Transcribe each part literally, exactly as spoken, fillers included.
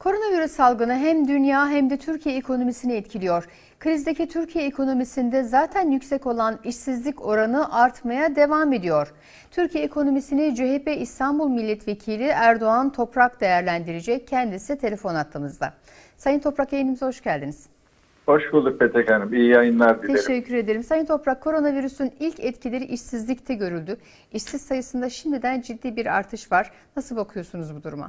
Koronavirüs salgını hem dünya hem de Türkiye ekonomisini etkiliyor. Krizdeki Türkiye ekonomisinde zaten yüksek olan işsizlik oranı artmaya devam ediyor. Türkiye ekonomisini C H P İstanbul Milletvekili Erdoğan Toprak değerlendirecek. Kendisi telefon hattımızda. Sayın Toprak, yayınımıza hoş geldiniz. Hoş bulduk Petek Hanım. İyi yayınlar dilerim. Teşekkür ederim. Sayın Toprak, koronavirüsün ilk etkileri işsizlikte görüldü. İşsiz sayısında şimdiden ciddi bir artış var. Nasıl bakıyorsunuz bu duruma?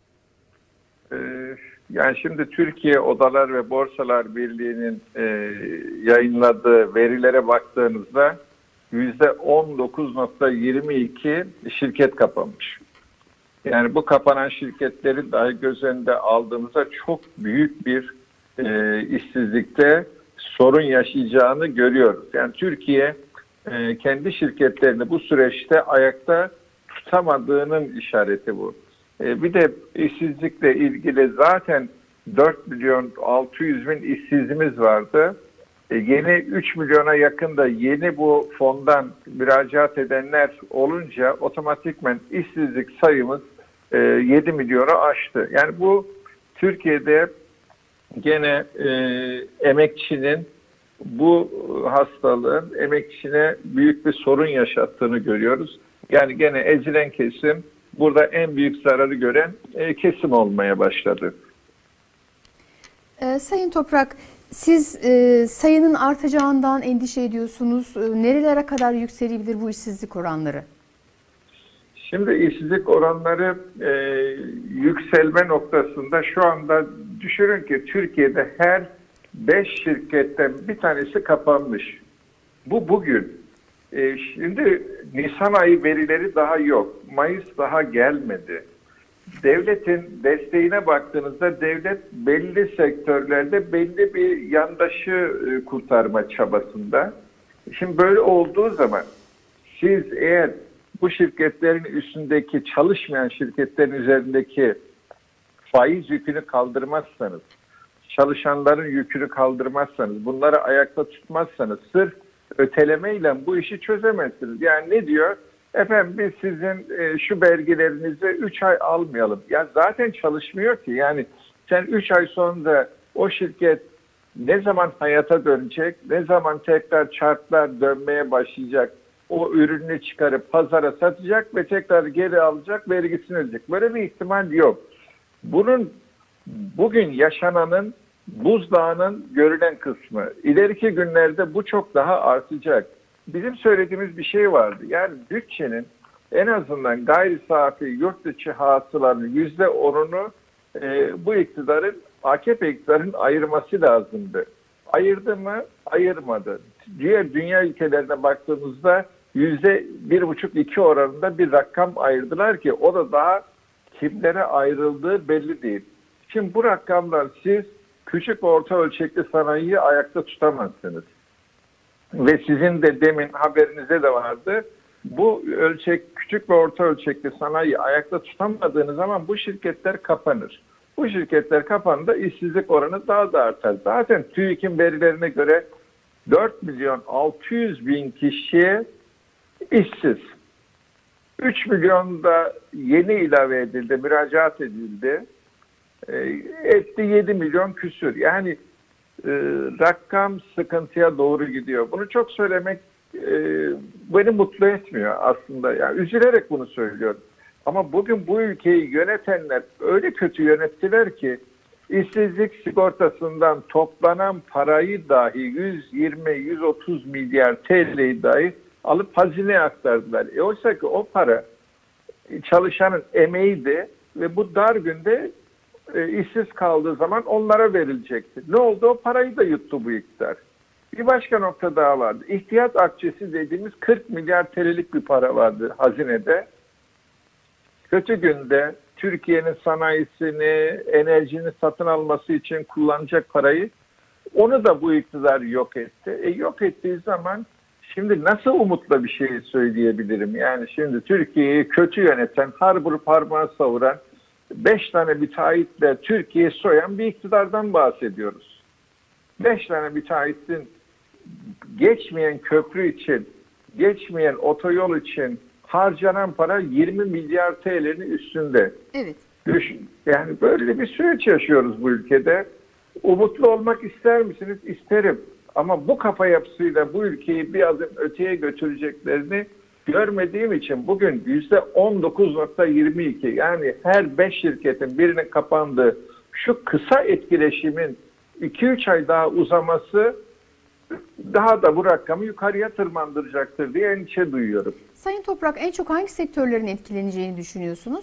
Ee, yani şimdi Türkiye Odalar ve Borsalar Birliği'nin e, yayınladığı verilere baktığınızda yüzde on dokuz nokta yirmi iki şirket kapanmış. Yani bu kapanan şirketleri dahi göz önünde aldığımızda çok büyük bir e, işsizlikte sorun yaşayacağını görüyoruz. Yani Türkiye e, kendi şirketlerini bu süreçte ayakta tutamadığının işareti bu. E, bir de işsizlikle ilgili zaten dört milyon altı yüz bin işsizimiz vardı. E, yeni üç milyona yakın da yeni bu fondan müracaat edenler olunca otomatikmen işsizlik sayımız e, yedi milyonu aştı. Yani bu Türkiye'de gene e, emekçinin bu hastalığın emekçine büyük bir sorun yaşattığını görüyoruz. Yani gene ezilen kesim burada en büyük zararı gören e, kesim olmaya başladı. Ee, Sayın Toprak, siz e, sayının artacağından endişe ediyorsunuz. E, nerelere kadar yükselebilir bu işsizlik oranları? Şimdi işsizlik oranları e, yükselme noktasında şu anda düşünün ki Türkiye'de her beş şirketten bir tanesi kapanmış. Bu bugün. E, şimdi Nisan ayı verileri daha yok. Mayıs daha gelmedi. Devletin desteğine baktığınızda devlet belli sektörlerde belli bir yandaşı e, kurtarma çabasında. Şimdi böyle olduğu zaman siz eğer bu şirketlerin üstündeki çalışmayan şirketlerin üzerindeki faiz yükünü kaldırmazsanız, çalışanların yükünü kaldırmazsanız, bunları ayakta tutmazsanız sırf ötelemeyle bu işi çözemezsiniz. Yani ne diyor? Efendim biz sizin e, şu belgelerinizi üç ay almayalım. Ya zaten çalışmıyor ki. Yani sen üç ay sonra o şirket ne zaman hayata dönecek, ne zaman tekrar çarklar dönmeye başlayacak, o ürünü çıkarıp pazara satacak ve tekrar geri alacak, vergisini ödeyecek. Böyle bir ihtimal yok. Bunun bugün yaşananın buzdağının görülen kısmı. İleriki günlerde bu çok daha artacak. Bizim söylediğimiz bir şey vardı. Yani bütçenin en azından gayri safi yurt dışı hasılanın yüzde onunu e, bu iktidarın, A K P iktidarın ayırması lazımdı. Ayırdı mı? Ayırmadı. Diğer dünya ülkelerine baktığımızda yüzde bir buçuk iki oranında bir rakam ayırdılar ki o da daha kimlere ayrıldığı belli değil. Şimdi bu rakamlar siz küçük ve orta ölçekli sanayiyi ayakta tutamazsınız. Ve sizin de demin haberinizde de vardı. Bu ölçek, küçük ve orta ölçekli sanayiyi ayakta tutamadığınız zaman bu şirketler kapanır. Bu şirketler kapandığında işsizlik oranı daha da artar. Zaten TÜİK'in verilerine göre dört milyon altı yüz bin kişi işsiz. üç milyon da yeni ilave edildi, müracaat edildi. E, etti yedi milyon küsür. Yani e, rakam sıkıntıya doğru gidiyor. Bunu çok söylemek e, beni mutlu etmiyor aslında. Yani üzülerek bunu söylüyorum. Ama bugün bu ülkeyi yönetenler öyle kötü yönettiler ki işsizlik sigortasından toplanan parayı dahi yüz yirmi yüz otuz milyar T L'yi dahi alıp hazineye aktardılar. E oysa ki o para çalışanın emeğiydi ve bu dar günde e, işsiz kaldığı zaman onlara verilecekti. Ne oldu? O parayı da yuttu bu iktidar. Bir başka nokta daha vardı. İhtiyat akçesi dediğimiz kırk milyar T L'lik bir para vardı hazinede. Kötü günde Türkiye'nin sanayisini, enerjini satın alması için kullanacak parayı onu da bu iktidar yok etti. E, yok ettiği zaman şimdi nasıl umutla bir şey söyleyebilirim? Yani şimdi Türkiye'yi kötü yöneten, harbur parmağı savuran, beş tane müteahhitle Türkiye'yi soyan bir iktidardan bahsediyoruz. Beş tane müteahhitin geçmeyen köprü için, geçmeyen otoyol için harcanan para yirmi milyar T L'nin üstünde. Evet. Düşün, yani böyle bir süreç yaşıyoruz bu ülkede. Umutlu olmak ister misiniz? İsterim. Ama bu kafa yapısıyla bu ülkeyi bir adım öteye götüreceklerini görmediğim için bugün yüzde on dokuz nokta yirmi iki, yani her beş şirketin birinin kapandığı şu kısa etkileşimin iki üç ay daha uzaması daha da bu rakamı yukarıya tırmandıracaktır diye endişe duyuyorum. Sayın Toprak, en çok hangi sektörlerin etkileneceğini düşünüyorsunuz?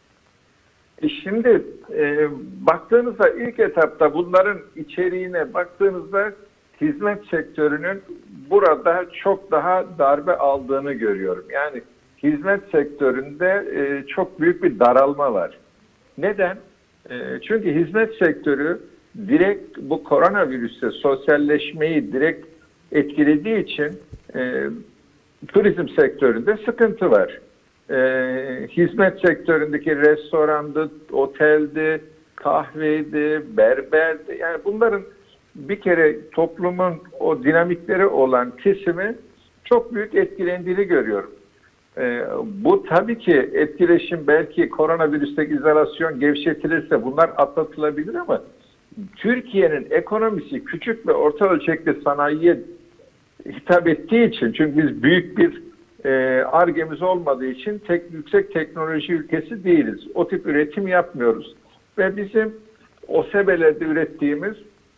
E şimdi e, baktığınızda ilk etapta bunların içeriğine baktığınızda hizmet sektörünün burada çok daha darbe aldığını görüyorum. Yani hizmet sektöründe e, çok büyük bir daralma var. Neden? E, çünkü hizmet sektörü direkt bu koronavirüste sosyalleşmeyi direkt etkilediği için e, turizm sektöründe sıkıntı var. E, hizmet sektöründeki restorandı, oteldi, kahveydi, berberdi. Yani bunların bir kere toplumun o dinamikleri olan kesimi çok büyük etkilendiğini görüyorum. E, bu tabii ki etkileşim, belki koronavirüsteki izolasyon gevşetilirse bunlar atlatılabilir ama Türkiye'nin ekonomisi küçük ve orta ölçekli sanayiye hitap ettiği için, çünkü biz büyük bir Ar-Ge'miz olmadığı için tek, yüksek teknoloji ülkesi değiliz. O tip üretim yapmıyoruz. Ve bizim O S B L'lerde ürettiğimiz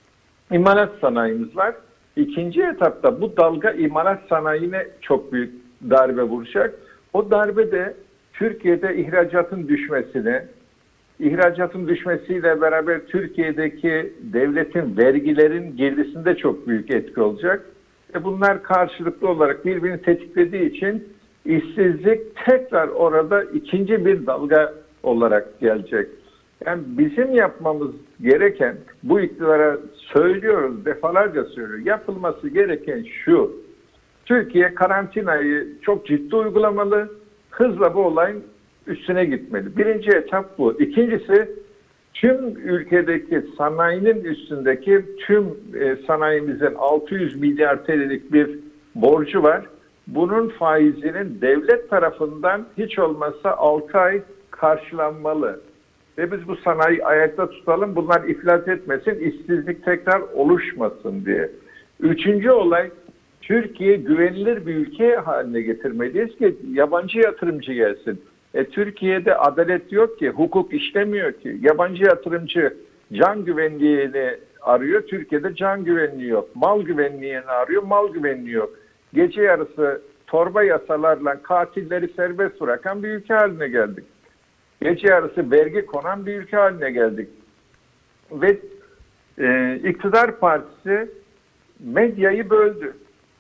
imalat sanayimiz var. İkinci etapta bu dalga imalat sanayine çok büyük darbe vuracak. O darbe de Türkiye'de ihracatın düşmesine, ihracatın düşmesiyle beraber Türkiye'deki devletin vergilerin girdisinde çok büyük etki olacak. Ve bunlar karşılıklı olarak birbirini tetiklediği için işsizlik tekrar orada ikinci bir dalga olarak gelecek. Yani bizim yapmamız gereken, bu iktidara söylüyoruz, defalarca söylüyoruz, yapılması gereken şu: Türkiye karantinayı çok ciddi uygulamalı, hızla bu olayın üstüne gitmeli. Birinci etap bu. İkincisi, tüm ülkedeki sanayinin üstündeki tüm e, sanayimizin altı yüz milyar T L'lik bir borcu var. Bunun faizinin devlet tarafından hiç olmazsa altı ay karşılanmalı. Ve biz bu sanayi ayakta tutalım, bunlar iflas etmesin, işsizlik tekrar oluşmasın diye. Üçüncü olay, Türkiye güvenilir bir ülke haline getirmeliyiz ki yabancı yatırımcı gelsin. E, Türkiye'de adalet yok ki, hukuk işlemiyor ki. Yabancı yatırımcı can güvenliğini arıyor, Türkiye'de can güvenliği yok. Mal güvenliğini arıyor, mal güvenliği yok. Gece yarısı torba yasalarla katilleri serbest bırakan bir ülke haline geldik. Gece yarısı vergi konan bir ülke haline geldik. Ve e, iktidar partisi medyayı böldü.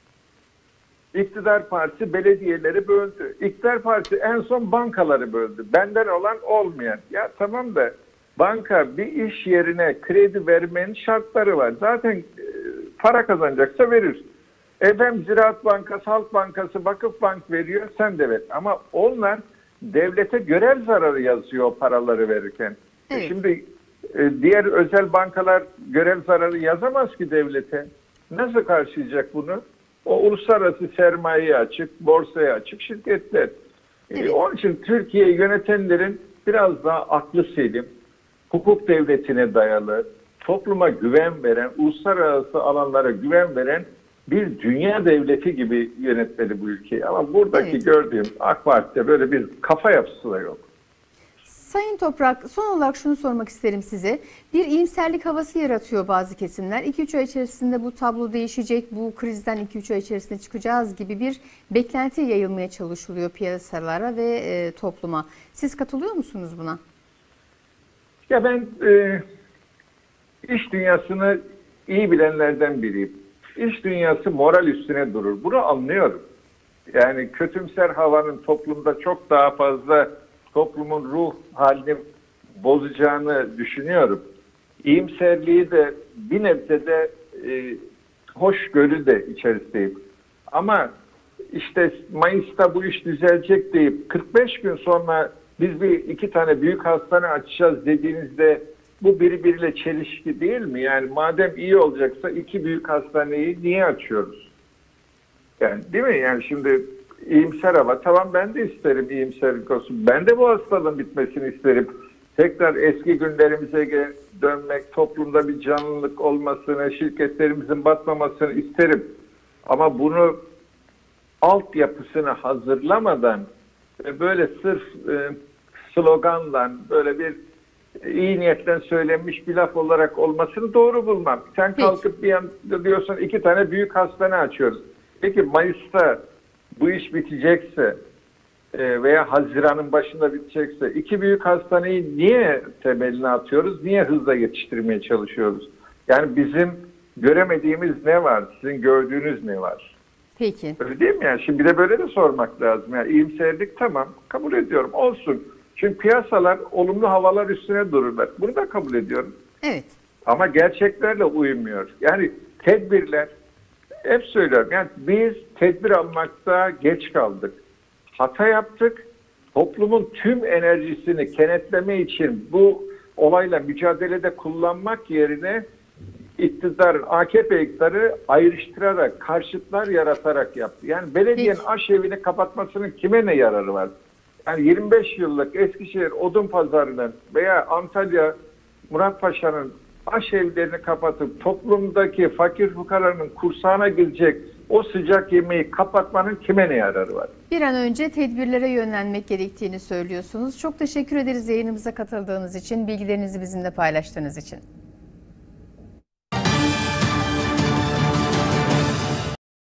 İktidar partisi belediyeleri böldü. İktidar partisi en son bankaları böldü. Benden olan olmayan. Ya tamam da banka bir iş yerine kredi vermenin şartları var. Zaten e, para kazanacaksa verir. Efendim Ziraat Bankası, Halk Bankası, Vakıfbank veriyor, sen de ver. Ama onlar devlete görev zararı yazıyor o paraları verirken. Evet. E şimdi e, diğer özel bankalar görev zararı yazamaz ki devlete. Nasıl karşılayacak bunu? O uluslararası sermayeye açık, borsaya açık şirketler. Evet. Ee, onun için Türkiye yönetenlerin biraz daha aklı selim, hukuk devletine dayalı, topluma güven veren, uluslararası alanlara güven veren bir dünya devleti gibi yönetmeli bu ülkeyi. Ama buradaki evet. gördüğüm AK Parti'de böyle bir kafa yapısı da yok. Sayın Toprak, son olarak şunu sormak isterim size. Bir iyimserlik havası yaratıyor bazı kesimler. iki üç ay içerisinde bu tablo değişecek, bu krizden iki üç ay içerisinde çıkacağız gibi bir beklenti yayılmaya çalışılıyor piyasalara ve e, topluma. Siz katılıyor musunuz buna? Ya ben e, iş dünyasını iyi bilenlerden biriyim. İş dünyası moral üstüne durur. Bunu anlıyorum. Yani kötümser havanın toplumda çok daha fazla toplumun ruh halini bozacağını düşünüyorum. İyimserliği de bir nebze de e, hoşgörü de içerisindeyim. Ama işte Mayıs'ta bu iş düzelecek deyip kırk beş gün sonra biz bir iki tane büyük hastane açacağız dediğinizde bu birbiriyle çelişki değil mi? Yani madem iyi olacaksa iki büyük hastaneyi niye açıyoruz? Yani değil mi? Yani şimdi iyimser hava. Tamam, ben de isterim iyimserlik olsun. Ben de bu hastalığın bitmesini isterim. tekrar eski günlerimize ge- dönmek, toplumda bir canlılık olmasını, şirketlerimizin batmamasını isterim. Ama bunu altyapısını hazırlamadan ve böyle sırf e, sloganla, böyle bir iyi niyetten söylenmiş bir laf olarak olmasını doğru bulmam. Sen Peki. kalkıp bir anda diyorsun iki tane büyük hastane açıyoruz. Peki Mayıs'ta bu iş bitecekse e, veya Haziran'ın başında bitecekse iki büyük hastaneyi niye temeline atıyoruz? Niye hızla yetiştirmeye çalışıyoruz? Yani bizim göremediğimiz ne var? Sizin gördüğünüz ne var? Peki. Öyle değil mi yani? Şimdi bir de böyle de sormak lazım. Yani iyimserlik tamam, kabul ediyorum. Olsun. Çünkü piyasalar olumlu havalar üstüne dururlar. Bunu da kabul ediyorum. Evet. Ama gerçeklerle uymuyor. Yani tedbirler, hep söylüyorum. Yani biz tedbir almakta geç kaldık. Hata yaptık. Toplumun tüm enerjisini kenetleme için bu olayla mücadelede kullanmak yerine iktidarın, A K P iktidarı ayrıştırarak, karşıtlar yaratarak yaptı. Yani belediyenin Peki. aşevini kapatmasının kime ne yararı var? Yani yirmi beş yıllık Eskişehir Odunpazarı'nın veya Antalya Muratpaşa'nın aşevlerini kapatıp toplumdaki fakir fukaranın kursağına girecek o sıcak yemeği kapatmanın kime ne yararı var? Bir an önce tedbirlere yönlenmek gerektiğini söylüyorsunuz. Çok teşekkür ederiz yayınımıza katıldığınız için, bilgilerinizi bizimle paylaştığınız için.